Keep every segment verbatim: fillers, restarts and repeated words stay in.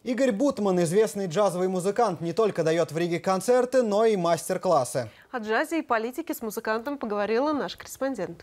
Игорь Бутман, известный джазовый музыкант, не только дает в Риге концерты, но и мастер-классы. О джазе и политике с музыкантом поговорила наш корреспондент.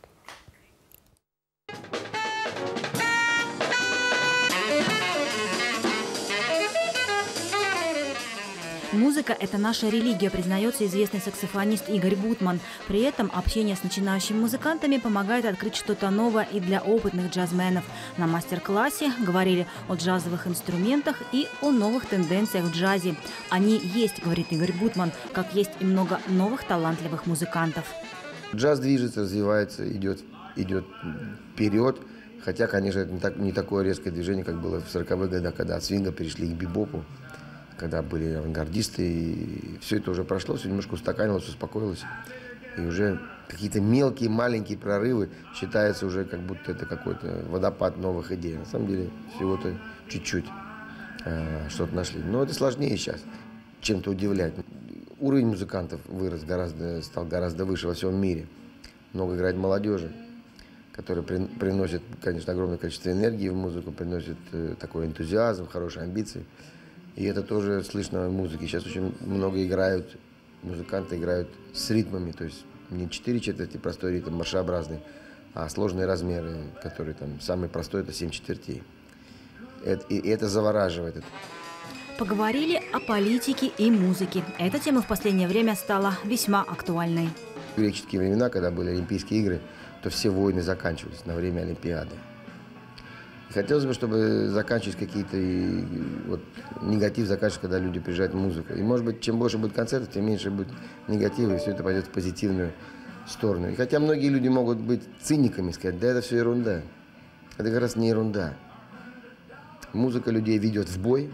Музыка – это наша религия, признается известный саксофонист Игорь Бутман. При этом общение с начинающими музыкантами помогает открыть что-то новое и для опытных джазменов. На мастер-классе говорили о джазовых инструментах и о новых тенденциях в джазе. Они есть, говорит Игорь Бутман, как есть и много новых талантливых музыкантов. Джаз движется, развивается, идет, идет вперед. Хотя, конечно, это не, так, не такое резкое движение, как было в сороковых годах, когда от свинга перешли к бибопу, когда были авангардисты, и все это уже прошло, все немножко устаканилось, успокоилось. И уже какие-то мелкие, маленькие прорывы считаются уже, как будто это какой-то водопад новых идей. На самом деле всего-то чуть-чуть э, что-то нашли. Но это сложнее сейчас чем-то удивлять. Уровень музыкантов вырос, гораздо, стал гораздо выше во всем мире. Много играет молодежи, которая при, приносит, конечно, огромное количество энергии в музыку, приносит э, такой энтузиазм, хорошие амбиции. И это тоже слышно в музыке. Сейчас очень много играют, музыканты играют с ритмами, то есть не четыре четверти простой ритм, маршеобразный, а сложные размеры, которые там, самый простой это семь четвертей. Это, и это завораживает. Поговорили о политике и музыке. Эта тема в последнее время стала весьма актуальной. В греческие времена, когда были Олимпийские игры, то все войны заканчивались на время Олимпиады. Хотелось бы, чтобы заканчивать какие-то, вот, негатив заканчивать, когда люди приезжают в музыку. И, может быть, чем больше будет концертов, тем меньше будет негатива, и все это пойдет в позитивную сторону. И хотя многие люди могут быть циниками, сказать, да это все ерунда. Это как раз не ерунда. Музыка людей ведет в бой,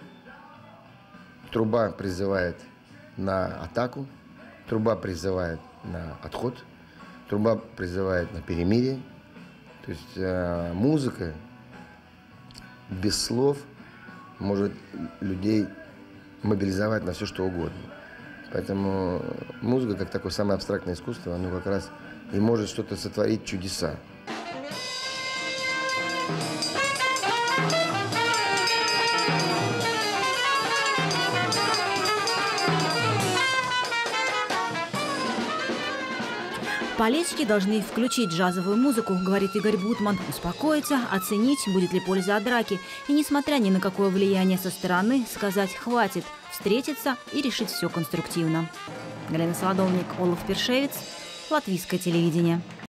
труба призывает на атаку, труба призывает на отход, труба призывает на перемирие. То есть э, музыка без слов может людей мобилизовать на все, что угодно. Поэтому музыка, как такое самое абстрактное искусство, оно как раз и может что-то сотворить, чудеса. Политики должны включить джазовую музыку, говорит Игорь Бутман, успокоиться, оценить, будет ли польза от драки. И, несмотря ни на какое влияние со стороны, сказать «хватит», встретиться и решить все конструктивно. Галина Солодовник, Олаф Першевец, Латвийское телевидение.